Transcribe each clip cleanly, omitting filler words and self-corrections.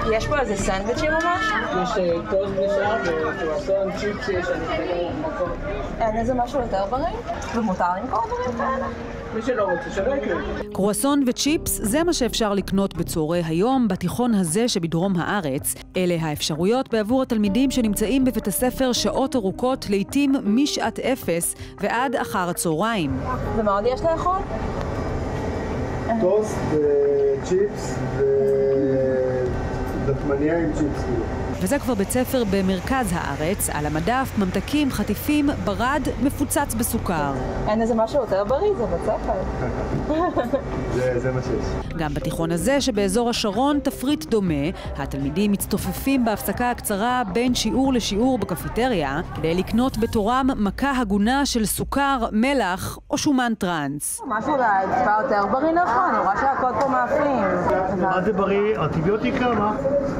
יש פה איזה סנדוויצ'ים ממש? יש טוסט נשאר וקרואסון, צ'יפס שיש, אני מסתכל במקום. אין איזה משהו יותר בריא? ומותר למכור דברים כאלה? מי שלא רוצה, שלא יקרה. קרואסון וצ'יפס זה מה שאפשר לקנות בצהרי היום בתיכון הזה שבדרום הארץ. אלה האפשרויות בעבור התלמידים שנמצאים בבית הספר שעות ארוכות, לעתים משעת אפס ועד אחר הצהריים. ומה עוד יש לאכול? טוסט וצ'יפס ודקמניה עם צ'יפס. וזה כבר בית ספר במרכז הארץ, על המדף ממתקים, חטיפים, ברד מפוצץ בסוכר. אין איזה משהו יותר בריא, זה בית ספר. זה מה שיש. גם בתיכון הזה שבאזור השרון תפריט דומה, התלמידים מצטופפים בהפסקה הקצרה בין שיעור לשיעור בקפיטריה, כדי לקנות בתורם מכה הגונה של סוכר, מלח או שומן טרנס. משהו טיפה יותר בריא נכון, אני רואה שהכל פה מאפים. מה זה בריא? אנטיביוטיקה? מה?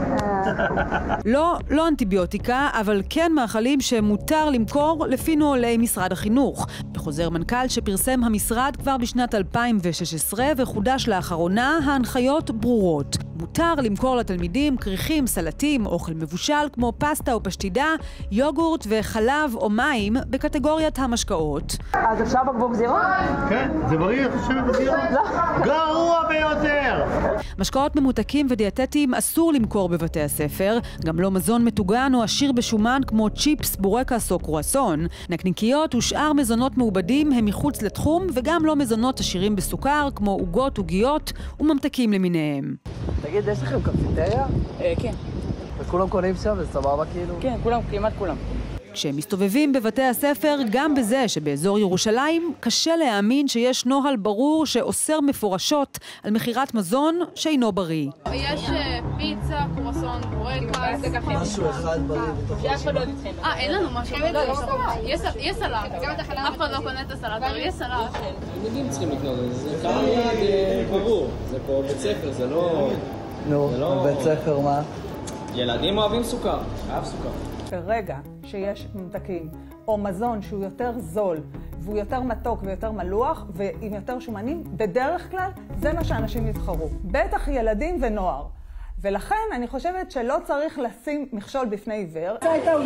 לא אנטיביוטיקה, אבל כן מאכלים שמותר למכור לפי נוהלי משרד החינוך. בחוזר מנכ"ל שפרסם המשרד כבר בשנת 2016 וחודש לאחרונה, ההנחיות ברורות. מותר למכור לתלמידים כריכים, סלטים, אוכל מבושל כמו פסטה או פשטידה, יוגורט וחלב או מים בקטגוריית המשקאות. אז אפשר בקבוק זירו? כן, זה בריא, את חושבת בזירו? לא. גרוע ביותר! משקאות ממותקים ודיאטטיים אסור למכור בבתי הספר, גם לא מזון מטוגן או עשיר בשומן כמו צ'יפס, בורקס או קרואסון. נקניקיות ושאר מזונות מעובדים הם מחוץ לתחום, וגם לא מזונות עשירים בסוכר כמו עוגות, עוגיות וממתקים למיניהם. תגיד, יש לכם קפיטריה? כן. וכולם קונים שם, זה סבבה כאילו? כן, כולם, כמעט כולם. כשהם מסתובבים בבתי הספר, גם בזה שבאזור ירושלים, קשה להאמין שיש נוהל ברור שאוסר מפורשות על מכירת מזון שאינו בריא. יש פיצה, קרואסון, בורקס. משהו אחד בריא בתוך השבוע. אין לנו משהו. יש סלט. אף אחד לא קונה את הסלט, אבל יש סלט. תלמידים צריכים לקנות את זה. זה קהל יעד ברור. זה פה בית ספר, זה לא... נו, בית ספר מה? ילדים אוהבים סוכר. אהב סוכר. ברגע שיש ממתקים או מזון שהוא יותר זול והוא יותר מתוק ויותר מלוח ועם יותר שומנים, בדרך כלל זה מה שאנשים יבחרו. בטח ילדים ונוער. ולכן אני חושבת שלא צריך לשים מכשול בפני עיוור.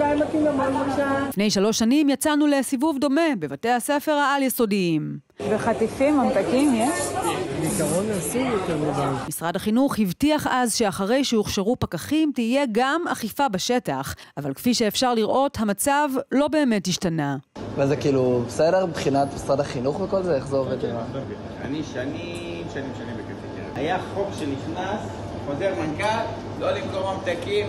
לפני 3 שנים יצאנו לסיבוב דומה בבתי הספר העל-יסודיים. וחטיפים, ממתקים, יש? בעיקרון נעשים יותר מדי. משרד החינוך הבטיח אז שאחרי שהוכשרו פקחים תהיה גם אכיפה בשטח, אבל כפי שאפשר לראות, המצב לא באמת השתנה. וזה כאילו בסדר מבחינת משרד החינוך וכל זה? איך זה עובד? אני שנים בקפיטריה. היה חוק שנכנס, חוזר מנכ"ל, לא למכור ממתקים,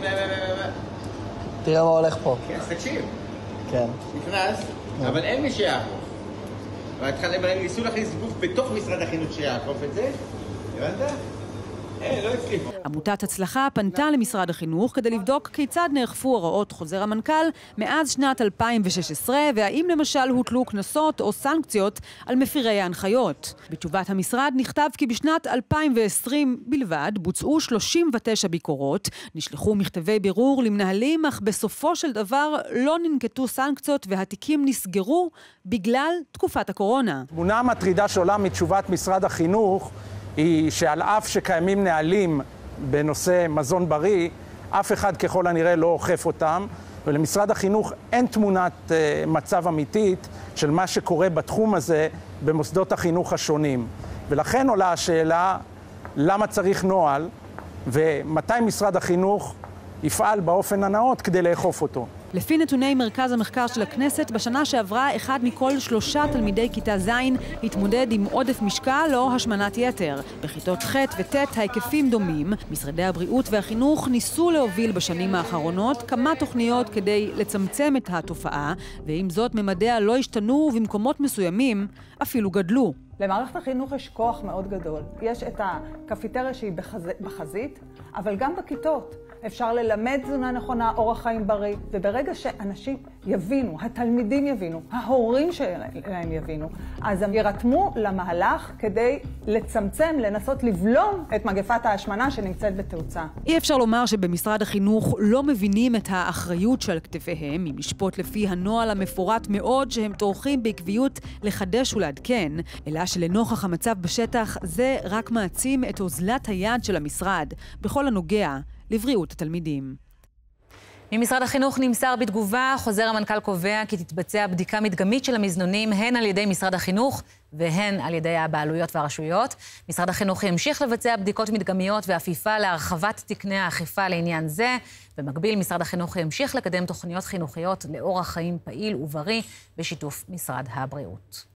תראה מה הולך פה. כן, אז תקשיב. כן. נכנס, אבל אין מי שיאכוף. בהתחלה ניסו להכניס גוף בתוך משרד החינוך שיאכוף את זה. הבנת? לא הצליחו. עמותת הצלחה פנתה למשרד החינוך כדי לבדוק כיצד נאכפו הוראות חוזר המנכ"ל מאז שנת 2016, והאם למשל הוטלו קנסות או סנקציות על מפירי ההנחיות. בתשובת המשרד נכתב כי בשנת 2020 בלבד בוצעו 39 ביקורות, נשלחו מכתבי בירור למנהלים, אך בסופו של דבר לא ננקטו סנקציות והתיקים נסגרו בגלל תקופת הקורונה. תמונה מטרידה שעולה מתשובת משרד החינוך היא שעל אף שקיימים נהלים בנושא מזון בריא, אף אחד ככל הנראה לא אוכף אותם, ולמשרד החינוך אין תמונת מצב אמיתית של מה שקורה בתחום הזה במוסדות החינוך השונים. ולכן עולה השאלה למה צריך נוהל ומתי משרד החינוך יפעל באופן הנאות כדי לאכוף אותו. לפי נתוני מרכז המחקר של הכנסת, בשנה שעברה 1 מכל 3 תלמידי כיתה ז' התמודד עם עודף משקל או השמנת יתר. בכיתות ח' וט' ההיקפים דומים. משרדי הבריאות והחינוך ניסו להוביל בשנים האחרונות כמה תוכניות כדי לצמצם את התופעה, ועם זאת ממדיה לא השתנו ובמקומות מסוימים אפילו גדלו. למערכת החינוך יש כוח מאוד גדול. יש את הקפיטריה שהיא בחזית, אבל גם בכיתות. אפשר ללמד תזונה נכונה, אורח חיים בריא, וברגע שאנשים יבינו, התלמידים יבינו, ההורים שלהם יבינו, אז הם ירתמו למהלך כדי לצמצם, לנסות לבלום את מגפת ההשמנה שנמצאת בתאוצה. אי אפשר לומר שבמשרד החינוך לא מבינים את האחריות של כתפיהם, אם לשפוט לפי הנוהל המפורט מאוד שהם טורחים בעקביות לחדש ולעדכן, אלא שלנוכח המצב בשטח זה רק מעצים את אוזלת היד של המשרד, בכל הנוגע לבריאות התלמידים. ממשרד החינוך נמסר בתגובה, חוזר המנכ"ל קובע כי תתבצע בדיקה מדגמית של המזנונים הן על ידי משרד החינוך והן על ידי הבעלויות והרשויות. משרד החינוך ימשיך לבצע בדיקות מדגמיות ואפיפה להרחבת תקני האכיפה לעניין זה. במקביל, משרד החינוך ימשיך לקדם תוכניות חינוכיות לאורח חיים פעיל ובריא בשיתוף משרד הבריאות.